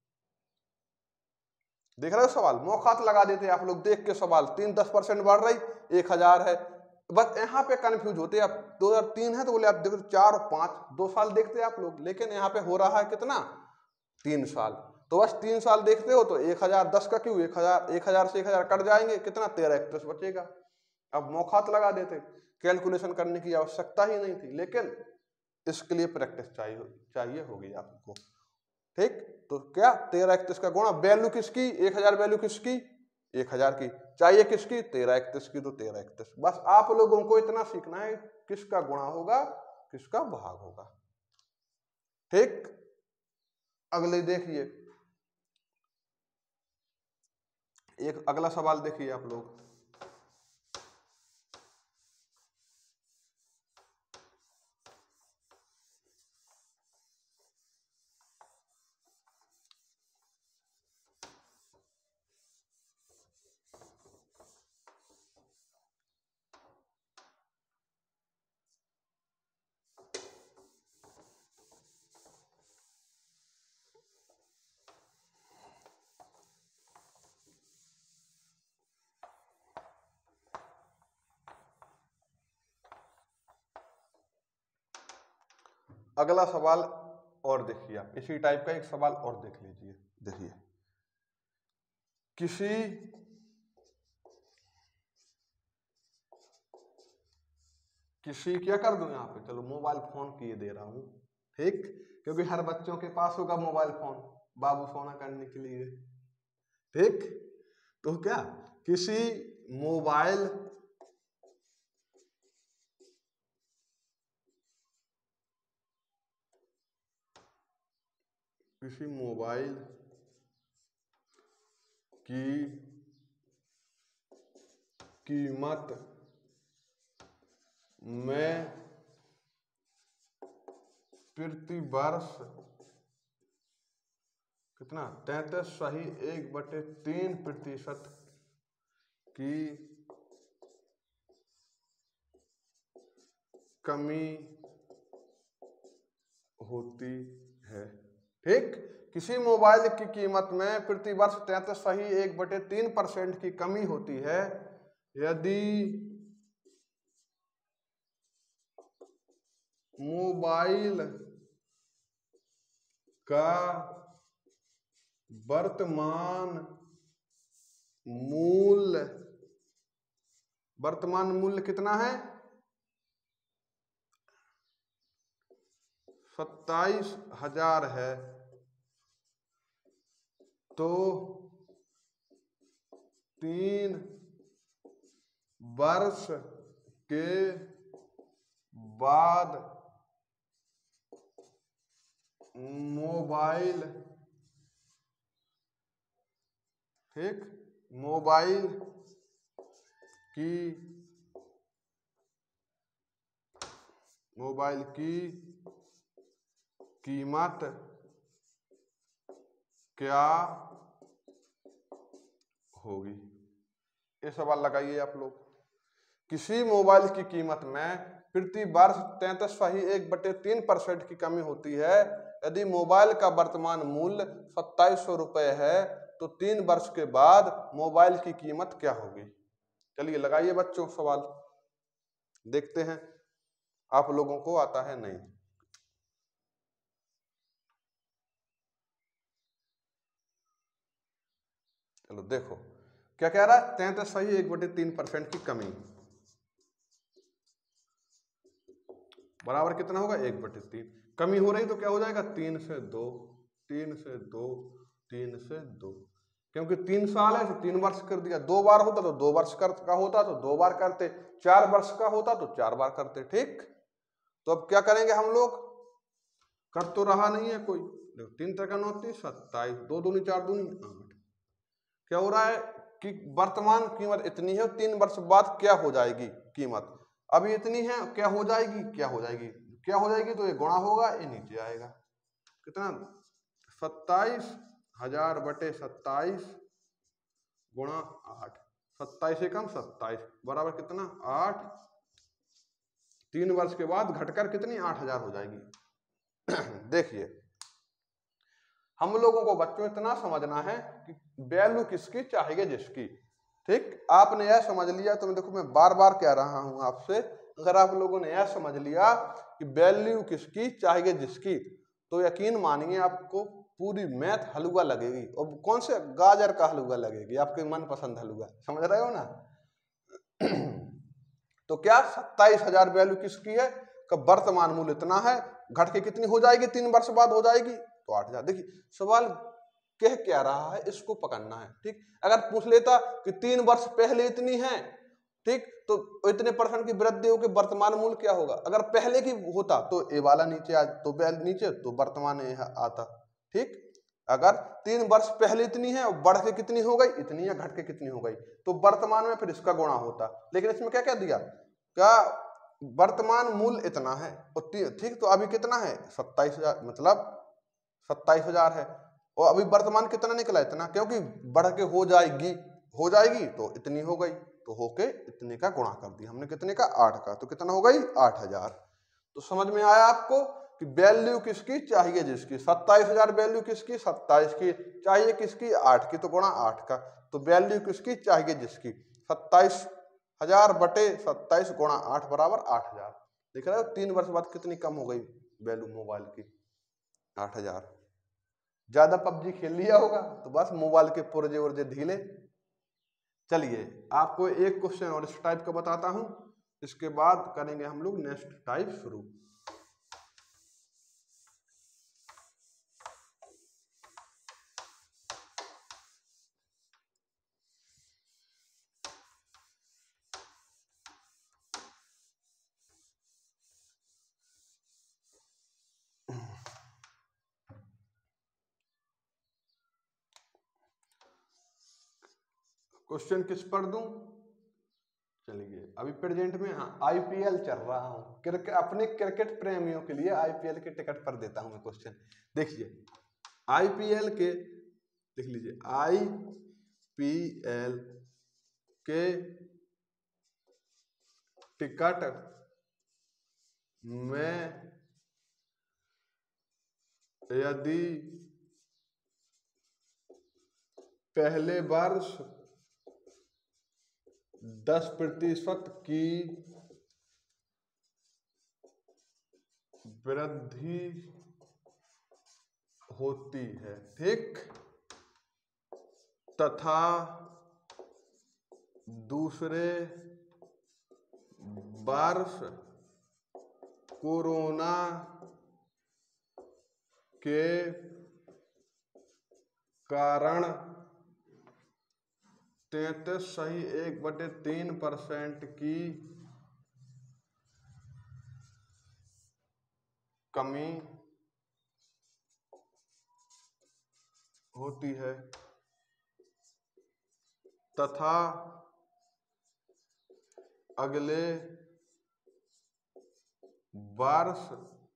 A: देख रहे हो सवाल, मौखात लगा देते आप लोग देख के सवाल, तीन दस परसेंट बढ़ रही, एक हजार है, बस यहाँ पे कंफ्यूज होते आप। दो हजार तीन है तो बोले आप देखो चार और पांच, दो साल देखते आप लोग, लेकिन यहाँ पे हो रहा है कितना, तीन साल, तो बस तीन साल देखते हो तो एक हजार, दस का क्यों एक हजार, एक हजार से एक हजार कट जाएंगे, कितना, तेरह इकतीस बचेगा। अब मौखात लगा देते, कैलकुलेशन करने की आवश्यकता ही नहीं थी, लेकिन इसके लिए प्रैक्टिस चाहिए चाहिए होगी आपको। ठीक, तो क्या तेरह इकतीस का गुणा, वैल्यू किसकी, एक हजार वैल्यू किसकी, एक हजार की, चाहिए किसकी, तेरह इकतीस की, तो तेरह इकतीस। बस आप लोगों को इतना सीखना है किसका गुणा होगा, किसका भाग होगा। ठीक, अगले देखिए, एक अगला सवाल देखिए आप लोग। अगला सवाल और देखिए, आप इसी टाइप का एक सवाल और देख लीजिए। देखिए, किसी किसी क्या कर दूं यहाँ पे, चलो मोबाइल फोन की ये दे रहा हूं, ठीक, क्योंकि हर बच्चों के पास होगा मोबाइल फोन बाबू सोना करने के लिए, ठीक। तो क्या किसी मोबाइल किसी मोबाइल की कीमत में प्रति वर्ष कितना तैंतीस सही एक बटे तीन प्रतिशत की कमी होती है, ठीक। किसी मोबाइल की कीमत में प्रति वर्ष तैंतीस सही एक बटे तीन परसेंट की कमी होती है यदि मोबाइल का वर्तमान मूल्य वर्तमान मूल्य कितना है, सत्ताईस हजार है, तो तीन वर्ष के बाद मोबाइल ठीक मोबाइल की मोबाइल की कीमत क्या होगी। ये सवाल लगाइए आप लोग। किसी मोबाइल की कीमत में प्रति वर्ष तैंतीस सही एक बटे तीन परसेंट की कमी होती है यदि मोबाइल का वर्तमान मूल्य सत्ताईस सौ रुपये है तो तीन वर्ष के बाद मोबाइल की कीमत क्या होगी। चलिए लगाइए बच्चों सवाल, देखते हैं आप लोगों को आता है नहीं। चलो देखो क्या कह रहा है, तैंतीस सही एक बटे तीन परसेंट की कमी बराबर कितना होगा, एक बटे तीन। कमी हो रही तो क्या हो जाएगा, तीन से दो, तीन से दो, तीन से दो, क्योंकि तीन साल है तो तीन वर्ष कर दिया, दो बार होता तो दो वर्ष कर, का होता तो दो बार करते, चार वर्ष का होता तो चार बार करते, ठीक। तो अब क्या करेंगे हम लोग, कर तो रहा नहीं है कोई, देखो तीन तरह का नौतीस सत्ताईस, दो दूनी चार दूनी आठ। क्या हो रहा है कि वर्तमान कीमत इतनी है, तीन वर्ष बाद क्या हो जाएगी कीमत, अभी इतनी है, क्या हो जाएगी, क्या हो जाएगी, क्या हो जाएगी, तो ये गुणा होगा, ये नीचे आएगा, कितना सत्ताईस हजार बटे सत्ताईस गुणा आठ, सत्ताईस से कम सत्ताईस बराबर कितना आठ, तीन वर्ष के बाद घटकर कितनी आठ हजार हो जाएगी। देखिए हम लोगों को बच्चों इतना समझना है कि वैल्यू किसकी चाहिए जिसकी, ठीक। आपने यह समझ लिया तो मैं देखो मैं बार बार कह रहा हूं आपसे, अगर आप लोगों ने यह समझ लिया कि वैल्यू किसकी चाहिए जिसकी तो यकीन मानिए आपको पूरी मैथ हलवा लगेगी, और कौन से गाजर का हलवा लगेगी, आपके मनपसंद हलवा, समझ रहे हो ना। तो क्या सत्ताईस हजार वैल्यू किसकी है, कब वर्तमान मूल्य इतना है, घट के कितनी हो जाएगी, तीन वर्ष बाद हो जाएगी तो आठ हजार। देखिए सवाल कह क्या रहा है, इसको पकड़ना है, ठीक। अगर पूछ लेता कि तीन वर्ष पहले इतनी है, ठीक, तो इतने परसेंट की वृद्धि होगी, वर्तमान मूल्य क्या होगा, अगर पहले की होता तो ए वाला नीचे आ, तो नीचे तो वर्तमान आता, ठीक। अगर तीन वर्ष पहले इतनी है और बढ़ के कितनी हो गई इतनी है, घट के कितनी हो गई तो वर्तमान में फिर इसका गुणा होता, लेकिन इसमें क्या क्या दिया, क्या वर्तमान मूल्य इतना है, ठीक, तो अभी कितना है सत्ताईस हजार, मतलब सत्ताईस हजार है, और अभी वर्तमान कितना निकला इतना, क्योंकि बढ़ के हो जाएगी हो जाएगी तो इतनी हो गई, तो होके इतने का गुणा कर दिया हमने, कितने का आठ का, तो कितना हो गई आठ हजार। तो समझ में आया आपको कि वैल्यू किसकी चाहिए जिसकी, सत्ताईस हजार वैल्यू किसकी, सत्ताईस की चाहिए किसकी, आठ की, तो गुणा आठ का, तो वैल्यू किसकी चाहिए जिसकी, सत्ताईस हजार बटे सत्ताईस गुणा आठ बराबर आठ हजार। देख रहे हो तीन वर्ष बाद कितनी कम हो गई वैल्यू मोबाइल की आठ हजार। ज्यादा पबजी खेल लिया होगा तो बस मोबाइल के पुर्जे उर्जे ढीले। चलिए आपको एक क्वेश्चन और इस टाइप का बताता हूं, इसके बाद करेंगे हम लोग नेक्स्ट टाइप शुरू। क्वेश्चन किस पर दूं? चलिए अभी प्रेजेंट में हाँ आईपीएल चल रहा हूं, क्रिकेट अपने क्रिकेट प्रेमियों के लिए आईपीएल के टिकट पर देता हूं मैं क्वेश्चन। देखिए आईपीएल के, देख लीजिए आईपीएल के टिकट में यदि पहले वर्ष दस प्रतिशत की वृद्धि होती है, ठीक, तथा दूसरे वर्ष कोरोना के कारण तैंतीस सही एक बटे तीन परसेंट की कमी होती है, तथा अगले वर्ष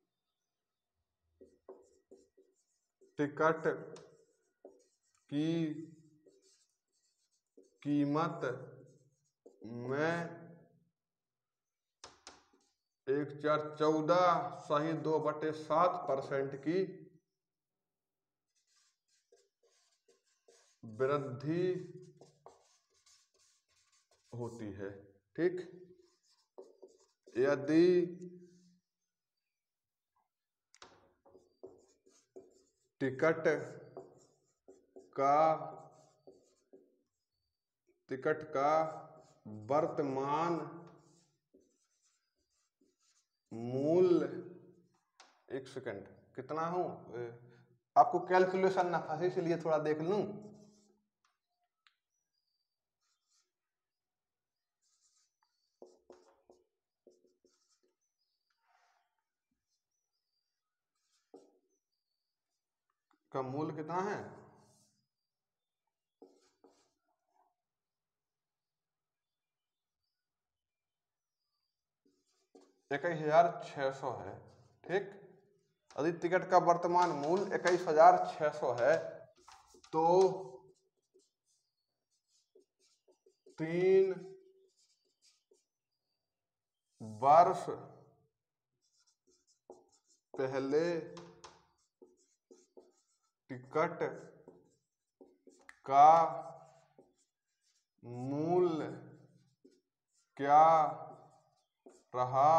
A: टिकट की कीमत में एक चार चौदह सही दो बटे सात परसेंट की वृद्धि होती है, ठीक। यदि टिकट का टिकट का वर्तमान मूल्य, एक सेकंड कितना हूं, आपको कैलकुलेशन ना फंसे इसलिए थोड़ा देख लूं। का मूल्य कितना है, इक्कीस हजार छह सौ है, ठीक। यदि टिकट का वर्तमान मूल्य इक्कीस हजार छह सौ है तो तीन वर्ष पहले टिकट का मूल्य क्या रहा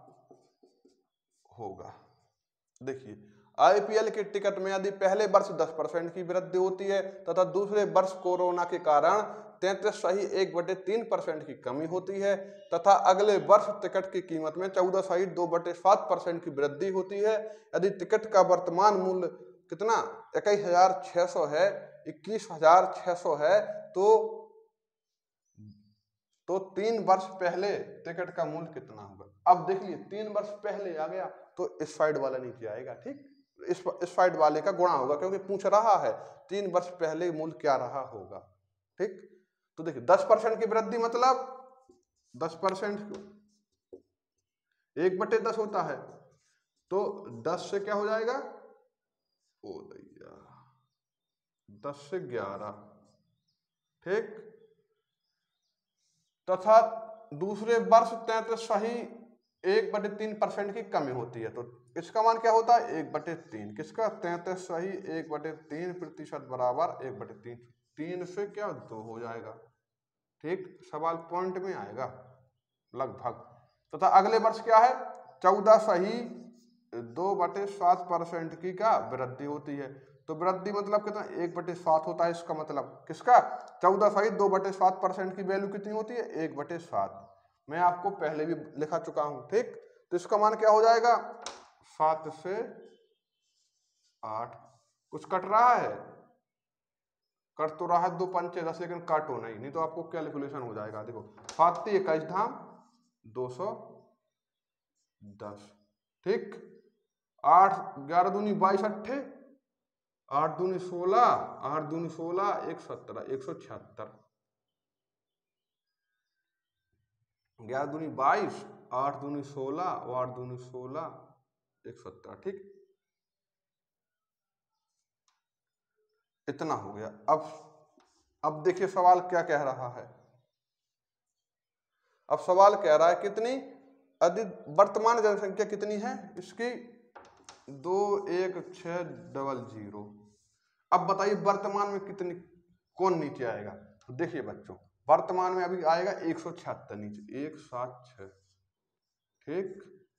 A: होगा। देखिए आईपीएल के टिकट में यदि पहले वर्ष दस परसेंट की वृद्धि होती है तथा दूसरे वर्ष कोरोना के कारण तैंतीस सही एक बटे तीन परसेंट की कमी होती है तथा अगले वर्ष टिकट की कीमत में चौदह सही दो बटे सात परसेंट की वृद्धि होती है। यदि टिकट का वर्तमान मूल्य कितना इक्कीस हजार छह सौ है, इक्कीस हजार छह सौ है तो तो तीन वर्ष पहले टिकट का मूल्य कितना होगा। अब देख लिए तीन वर्ष पहले आ गया तो इस साइड वाला नीचे आएगा, ठीक, इस इस साइड वाले का गुणा होगा क्योंकि पूछ रहा है तीन वर्ष पहले मूल्य क्या रहा होगा, ठीक। तो देखिए दस परसेंट की वृद्धि मतलब दस परसेंट एक बटे दस होता है तो दस से क्या हो जाएगा, ओ दैया दस से ग्यारह, ठीक, तथा दूसरे वर्ष तैंतीस सही एक बटे तीन परसेंट की कमी होती है तो इसका मान क्या होता है एक बटे तीन, किसका तैंतीस सही एक बटे तीन प्रतिशत बराबर एक बटे तीन, तीन से क्या दो हो जाएगा, ठीक, सवाल पॉइंट में आएगा लगभग। तथा अगले वर्ष क्या है चौदह सही दो बटे सात परसेंट की क्या वृद्धि होती है। तो वृद्धि मतलब कितना, एक बटे सात होता है। इसका मतलब किसका, चौदह सहित दो बटे सात परसेंट की वैल्यू कितनी होती है, एक बटे सात। मैं आपको पहले भी लिखा चुका हूं, ठीक। तो इसका मान क्या हो जाएगा, सात से आठ। कुछ कट रहा है, कट तो रहा है दो पंचे दस, लेकिन काटो नहीं, नहीं तो आपको कैलकुलेशन हो जाएगा। देखो सात इक्कीस धाम दो सौ दस, ठीक। आठ ग्यारह दूनी बाईस अट्ठे, आठ दूनी सोलह, आठ दूनी सोलह, एक सत्रह, एक सौ छिहत्तर। ग्यारह दूनी बाईस, आठ दूनी सोलह और आठ दूनी सोलह, एक सत्रह, ठीक। इतना हो गया। अब अब देखिए सवाल क्या कह रहा है। अब सवाल कह रहा है कितनी अधिक वर्तमान जनसंख्या कितनी है इसकी, दो एक छह डबल जीरो। अब बताइए वर्तमान में कितनी, कौन नीचे आएगा। तो देखिए बच्चों, वर्तमान में अभी आएगा एक सौ छिहत्तर नीचे, एक सात छ, ठीक।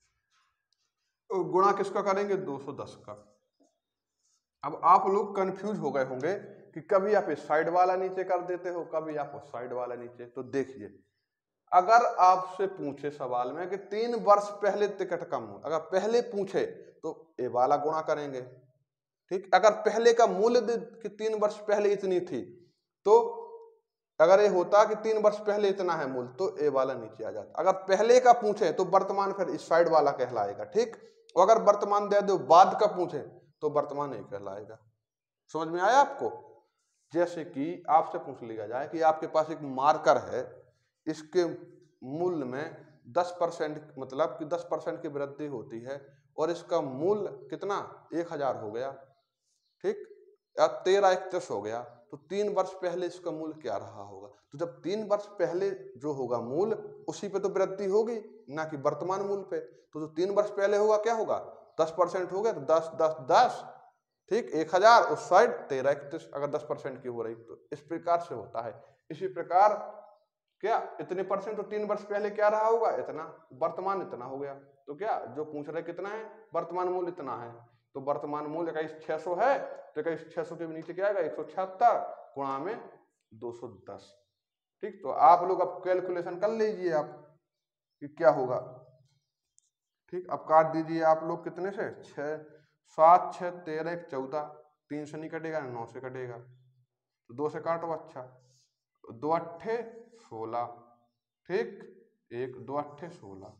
A: गुणा किसका करेंगे, दो सौ दस का। अब आप लोग कंफ्यूज हो गए होंगे कि कभी आप इस साइड वाला नीचे कर देते हो, कभी आप उस साइड वाला नीचे। तो देखिए, अगर आपसे पूछे सवाल में कि तीन वर्ष पहले टिकट कम हो, अगर पहले पूछे तो ए वाला गुणा करेंगे, ठीक। अगर पहले का मूल्य कि तीन वर्ष पहले इतनी थी, तो अगर ये होता कि तीन वर्ष पहले इतना है मूल्य, तो ए वाला नीचे आ जाता। अगर पहले का पूछे तो वर्तमान फिर इस साइड वाला कहलाएगा, ठीक। और अगर वर्तमान दे दो बाद का पूछे तो वर्तमान नहीं कहलाएगा। समझ में आया आपको। जैसे कि आपसे पूछ लिया जाए कि आपके पास एक मार्कर है, इसके मूल्य में दस परसेंट मतलब कि दस परसेंट की वृद्धि होती है और इसका मूल्य कितना, एक हजार हो गया, ठीक। या तेरह इकतीस हो गया, तो तीन वर्ष पहले इसका मूल्य क्या रहा होगा। तो जब तीन वर्ष पहले जो होगा मूल्य, उसी पे तो वृद्धि होगी, ना कि वर्तमान मूल्य पे। तो जो तीन वर्ष पहले होगा क्या होगा, दस परसेंट हो गया, तो दस दस दस, ठीक। एक हजार उस साइड, तेरह इकतीस, अगर दस परसेंट की हो रही तो इस प्रकार से होता है। इसी प्रकार क्या इतने परसेंट, तो तीन वर्ष पहले क्या रहा होगा, इतना, वर्तमान इतना हो गया। तो क्या जो पूछ रहे कितना है, वर्तमान मूल्य इतना है। तो वर्तमान मूल्य इक्कीस छह सौ है, तो इक्कीस छह सौ के नीचे क्या आएगा, एक सौ छिहत्तर गुणा में दो सौ दस, ठीक। तो आप लोग अब कैलकुलेशन कर लीजिए आप कि क्या होगा, ठीक। अब काट दीजिए आप लोग कितने से, छह सात छह तेरह एक चौदह, तीन से नहीं कटेगा, नौ से कटेगा, तो दो से काटो, अच्छा, दो अट्ठे सोलह, ठीक। एक दो अट्ठे सोलह,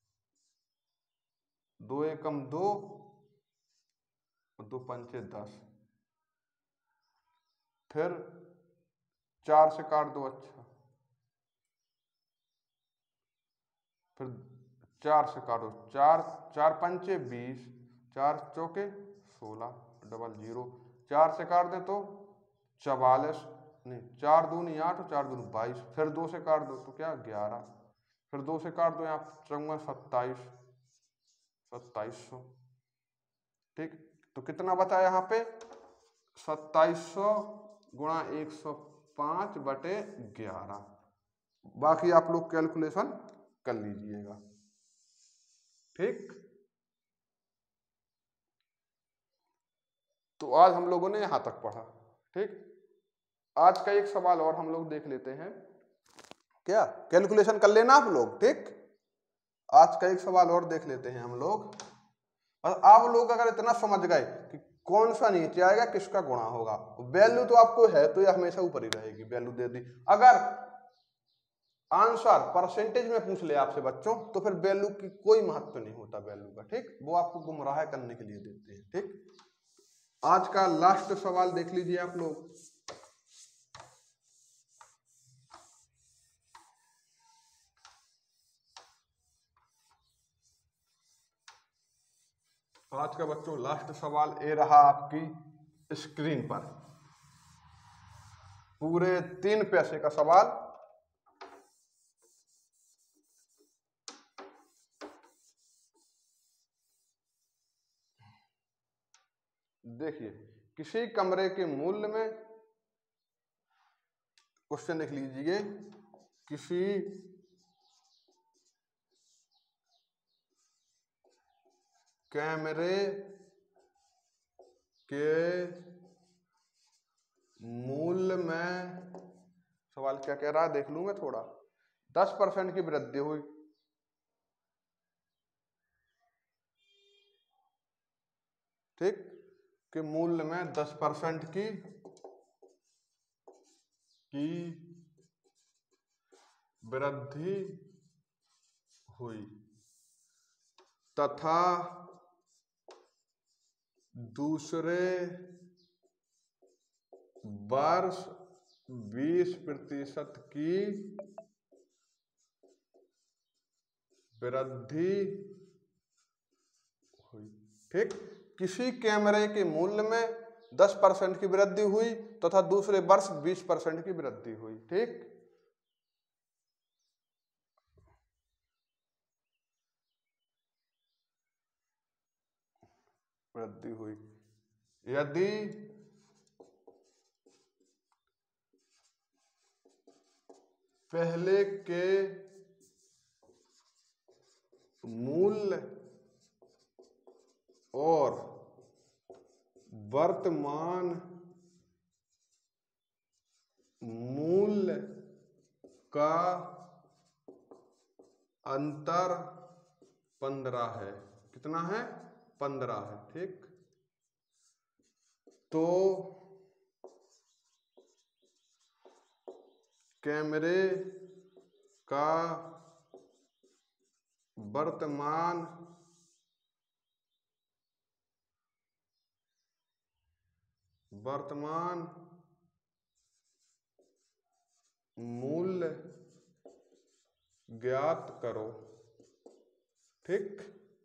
A: दो एकम दो, दो पंचे दस, फिर चार से काट दो, अच्छा, फिर चार से काटो, चार चार पंचे बीस, चार चौके सोलह, डबल जीरो, चार से काट दे तो चवालीस, नहीं, चार दूनी आठ और चार दूनी बाईस, फिर दो से काट दो तो क्या ग्यारह, फिर दो से काट दो यहाँ चौंगा सत्ताईस, सत्ताईस सौ, ठीक। तो कितना बचा यहाँ पे, सत्ताईस सौ गुणा एक सौ पांच बटे ग्यारह। बाकी आप लोग कैलकुलेशन कर लीजिएगा, ठीक। तो आज हम लोगों ने यहां तक पढ़ा, ठीक। आज का एक सवाल और हम लोग देख लेते हैं, क्या कैलकुलेशन कर लेना आप लोग, ठीक। आज का एक सवाल और देख लेते हैं हम लोग। और आप लोग अगर इतना समझ गए कि कौन सा नीचे आएगा, किसका गुणा होगा, वैल्यू तो आपको है तो ये हमेशा ऊपर ही रहेगी, वैल्यू दे दी। अगर आंसर परसेंटेज में पूछ ले आपसे बच्चों, तो फिर वैल्यू की कोई महत्व नहीं होता वैल्यू का, ठीक। वो आपको गुमराह करने के लिए देते हैं, ठीक। आज का लास्ट सवाल देख लीजिए आप लोग। आज का बच्चों लास्ट सवाल ये रहा आपकी स्क्रीन पर, पूरे तीन पैसे का सवाल। देखिए, किसी कमरे के मूल्य में, क्वेश्चन लिख लीजिए, किसी कैमरे के मूल्य में, सवाल क्या कह रहा है देख लूं मैं थोड़ा, दस परसेंट की वृद्धि हुई। ठीक, कि मूल्य में दस परसेंट की की वृद्धि हुई तथा दूसरे वर्ष बीस प्रतिशत की वृद्धि हुई। ठीक, किसी कैमरे के मूल्य में दस परसेंट की वृद्धि हुई तथा दूसरे वर्ष बीस परसेंट की वृद्धि हुई। ठीक, वृद्धि हुई। यदि पहले के मूल्य और वर्तमान मूल्य का अंतर पंद्रह है। कितना है? पंद्रह है। ठीक, तो कैमरे का वर्तमान वर्तमान मूल्य ज्ञात करो। ठीक,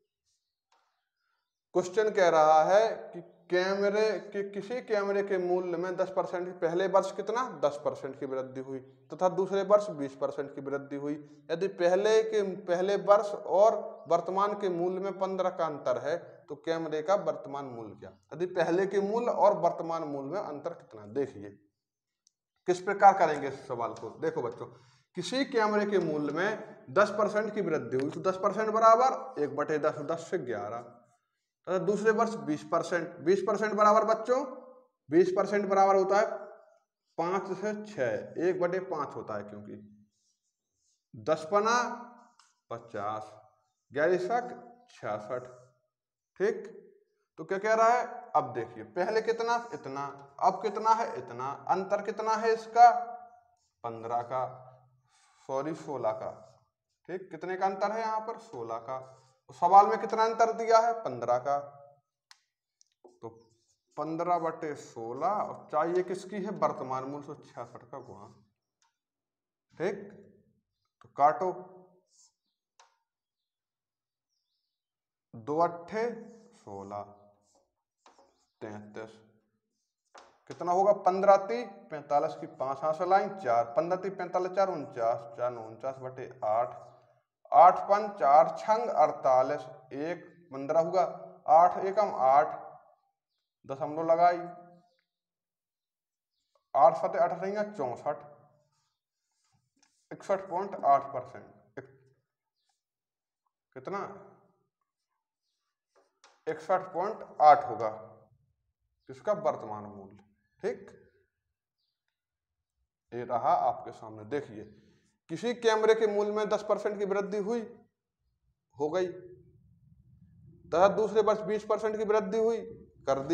A: क्वेश्चन कह रहा है कि कैमरे के किसी कैमरे के मूल्य में दस परसेंट, पहले वर्ष कितना दस परसेंट की वृद्धि हुई तथा तो दूसरे वर्ष बीस परसेंट की वृद्धि हुई। यदि पहले के पहले वर्ष और वर्तमान के मूल्य में पंद्रह का अंतर है तो कैमरे का वर्तमान मूल्य क्या। यदि पहले के मूल्य और वर्तमान मूल्य में अंतर कितना, देखिए किस प्रकार करेंगे इस सवाल को। देखो बच्चों, किसी कैमरे के मूल्य में दस परसेंट की वृद्धि हुई तो दस परसेंट बराबर एक बटे दस, दस से ग्यारह, तो दूसरे वर्ष बीस परसेंट, बीस परसेंट बराबर बच्चों बीस परसेंट बराबर होता है पांच से छह, एक बटे पांच होता है, क्योंकि दस पना पचास, ग्यारह सक छियासठ। ठीक, तो क्या कह रहा है, अब देखिए पहले कितना इतना, अब कितना है इतना, अंतर कितना है इसका पंद्रह का, सॉरी सोलह का। ठीक, कितने का अंतर है यहाँ पर सोलह का। तो सवाल में कितना अंतर दिया है पंद्रह का, तो पंद्रह बटे सोलह और चाहिए किसकी है वर्तमान मूल्य सौ छियासठ का गुणा। ठीक, तो काटो, दो अट्ठे सोलह, तैतीस, कितना होगा पंद्रह ती पैंतालीस की पांच हाथ लाइन चार, पंद्रह ती पैंतालीस चार उनचास, चार उनचास बटे आठ, आठ पन चार छंग अड़तालीस, एक पंद्रह होगा, आठ एकम आठ, दशमलव लगाई, आठ सत आठ रहेंगे चौसठ, इकसठ पॉइंट आठ परसेंट, कितना इकसठ पॉइंट आठ होगा किसका वर्तमान मूल्य। ठीक, ये रहा आपके सामने। देखिए किसी कैमरे के मूल्य में दस परसेंट की वृद्धि हुई हो गई तथा दूसरे वर्ष बीस परसेंट की वृद्धि हुई कर दी।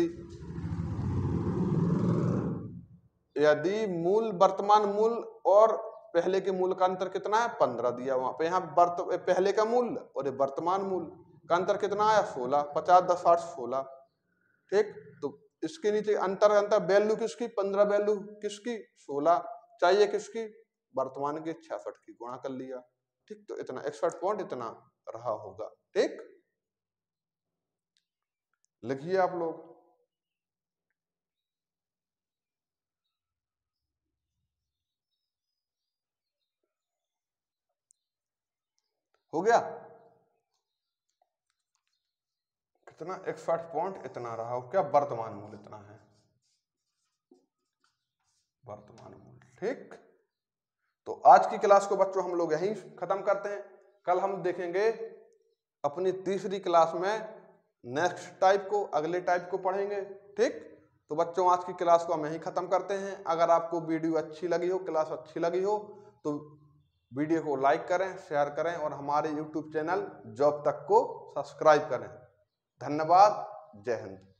A: यदि मूल वर्तमान मूल्य और पहले के मूल्य का अंतर कितना है पंद्रह दिया वहां पे, यहाँ वर्त पहले का मूल्य और वर्तमान मूल्य का अंतर कितना आया सोलह, पचास दस आठ सोलह। ठीक, तो इसके नीचे अंतर अंतर वैल्यू किसकी पंद्रह, वैल्यू किसकी सोलह, चाहिए किसकी वर्तमान के छियासठ की, गुणा कर लिया। ठीक, तो इतना इकसठ पॉइंट इतना रहा होगा। ठीक, लिखिए आप लोग। हो गया, कितना इकसठ पॉइंट इतना रहा हो, क्या वर्तमान मूल्य इतना है वर्तमान मूल्य। ठीक, तो आज की क्लास को बच्चों हम लोग यहीं खत्म करते हैं। कल हम देखेंगे अपनी तीसरी क्लास में नेक्स्ट टाइप को, अगले टाइप को पढ़ेंगे। ठीक, तो बच्चों आज की क्लास को हम यहीं ख़त्म करते हैं। अगर आपको वीडियो अच्छी लगी हो, क्लास अच्छी लगी हो तो वीडियो को लाइक करें, शेयर करें और हमारे यूट्यूब चैनल जॉब तक को सब्सक्राइब करें। धन्यवाद। जय हिंद।